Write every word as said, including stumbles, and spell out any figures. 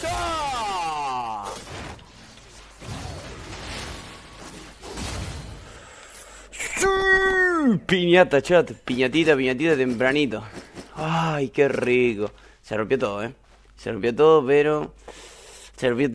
¡Chao! ¡Sí! Piñata, chat. Piñatita, piñatita tempranito. Ay, qué rico. Se rompió todo, eh. Se rompió todo, pero... Se rompió